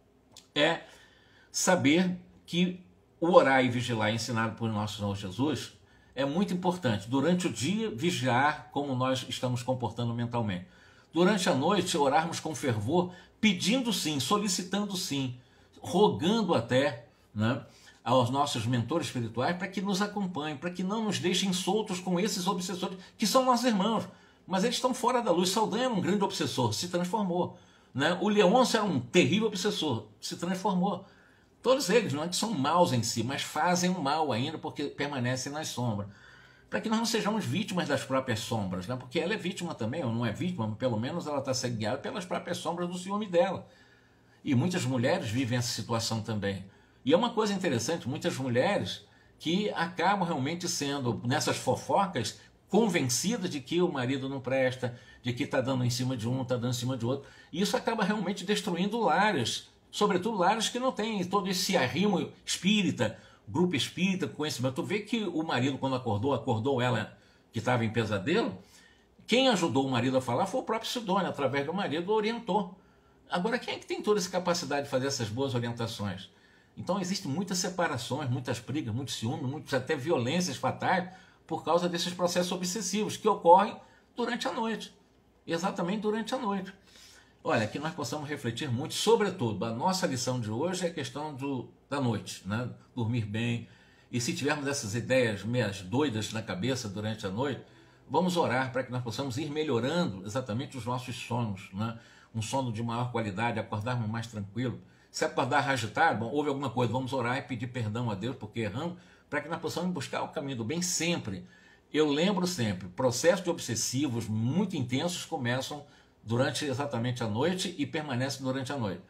É saber que o orar e vigilar ensinado por nosso Senhor Jesus é muito importante. Durante o dia, vigiar como nós estamos comportando mentalmente. Durante a noite, orarmos com fervor, pedindo sim, solicitando sim, rogando até, né, aos nossos mentores espirituais para que nos acompanhem, para que não nos deixem soltos com esses obsessores, que são nossos irmãos, mas eles estão fora da luz. Saldanha era um grande obsessor, se transformou. Né? O Leôncio era um terrível obsessor, se transformou. Todos eles não é que são maus em si, mas fazem o mal ainda porque permanecem nas sombras. Para que nós não sejamos vítimas das próprias sombras, né? Porque ela é vítima também, ou não é vítima, mas pelo menos ela está sendo guiada pelas próprias sombras do ciúme dela. E muitas mulheres vivem essa situação também. E é uma coisa interessante, muitas mulheres que acabam realmente sendo, nessas fofocas, convencidas de que o marido não presta, de que está dando em cima de um, está dando em cima de outro. E isso acaba realmente destruindo lares, sobretudo lares que não têm todo esse arrimo espírita, grupo espírita, conhecimento. Tu vê que o marido, quando acordou, acordou ela que estava em pesadelo, quem ajudou o marido a falar foi o próprio Sidônio, através do marido, orientou. Agora, quem é que tem toda essa capacidade de fazer essas boas orientações? Então, existem muitas separações, muitas brigas, muitos ciúmes, muitas até violências fatais por causa desses processos obsessivos que ocorrem durante a noite. Exatamente durante a noite. Olha, que nós possamos refletir muito, sobretudo, a nossa lição de hoje é a questão do, da noite, né? Dormir bem. E se tivermos essas ideias meias doidas na cabeça durante a noite, vamos orar para que nós possamos ir melhorando exatamente os nossos sonos, né? Um sono de maior qualidade, acordarmos mais tranquilo. Se acordar agitado, bom, houve alguma coisa, vamos orar e pedir perdão a Deus porque erramos, para que nós possamos buscar o caminho do bem sempre. Eu lembro sempre, processos obsessivos muito intensos começam durante exatamente a noite e permanecem durante a noite.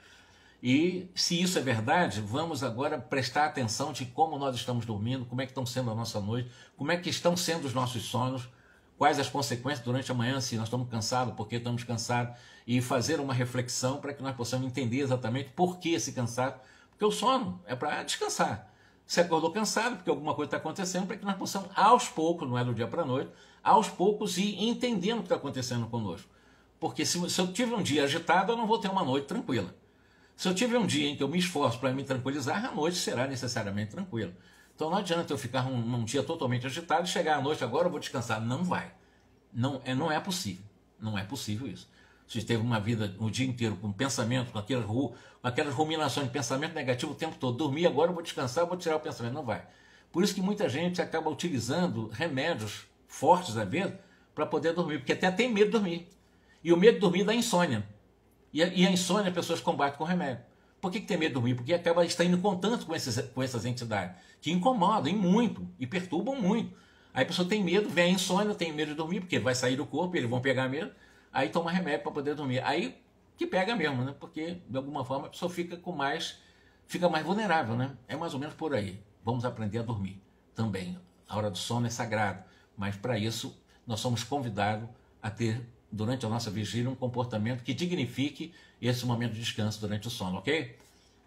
E se isso é verdade, vamos agora prestar atenção de como nós estamos dormindo, como é que estão sendo a nossa noite, como é que estão sendo os nossos sonhos, quais as consequências durante a manhã, se nós estamos cansados, por que estamos cansados, e fazer uma reflexão para que nós possamos entender exatamente por que esse cansaço, porque o sono é para descansar. Se acordou cansado, porque alguma coisa está acontecendo, para que nós possamos, aos poucos, não é do dia para a noite, aos poucos ir entendendo o que está acontecendo conosco. Porque se, se eu tive um dia agitado, eu não vou ter uma noite tranquila. Se eu tiver um dia em que eu me esforço para me tranquilizar, a noite será necessariamente tranquila. Então não adianta eu ficar um, um dia totalmente agitado e chegar à noite, agora eu vou descansar. Não vai. Não é, não é possível. Não é possível isso. Se teve uma vida o dia inteiro com pensamento, com, aquele, com aquelas ruminações de pensamento negativo o tempo todo, dormir, agora eu vou descansar, eu vou tirar o pensamento. Não vai. Por isso que muita gente acaba utilizando remédios fortes, às vezes, para poder dormir, porque até tem medo de dormir. E o medo de dormir dá insônia. E a, e a insônia as pessoas combatem com remédio. Por que, que tem medo de dormir? Porque acaba estando em contato com, esses, com essas entidades, que incomodam e muito, e perturbam muito. Aí a pessoa tem medo, vem a insônia, tem medo de dormir, porque vai sair do corpo, eles vão pegar medo, aí toma remédio para poder dormir. Aí que pega mesmo, né? Porque de alguma forma a pessoa fica com mais, fica mais vulnerável, né? É mais ou menos por aí. Vamos aprender a dormir também. A hora do sono é sagrado, mas para isso nós somos convidados a ter, durante a nossa vigília, um comportamento que dignifique esse momento de descanso durante o sono, ok?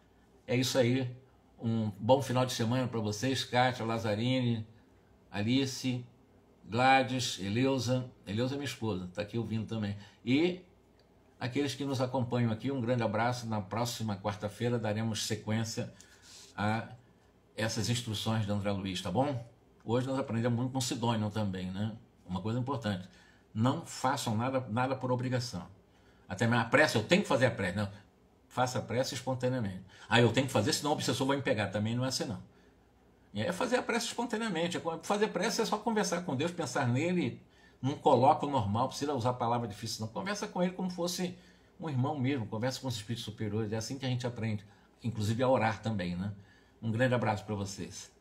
É isso aí. Um bom final de semana para vocês, Kátia, Lazarine, Alice, Gladys, Eleusa. Eleusa é minha esposa, está aqui ouvindo também. E aqueles que nos acompanham aqui, um grande abraço. Na próxima quarta-feira daremos sequência a essas instruções de André Luiz, tá bom? Hoje nós aprendemos muito com Sidônio também, né? Uma coisa importante. Não façam nada, nada por obrigação. Até mesmo a prece, eu tenho que fazer a prece. Não, faça a prece espontaneamente. Ah, eu tenho que fazer, senão o obsessor vai me pegar. Também não é assim, não. É fazer a prece espontaneamente. Fazer prece é só conversar com Deus, pensar nele, não coloca o normal, precisa usar palavra difícil, não. Conversa com ele como fosse um irmão mesmo, conversa com os espíritos superiores. É assim que a gente aprende, inclusive a orar também, né? Um grande abraço para vocês.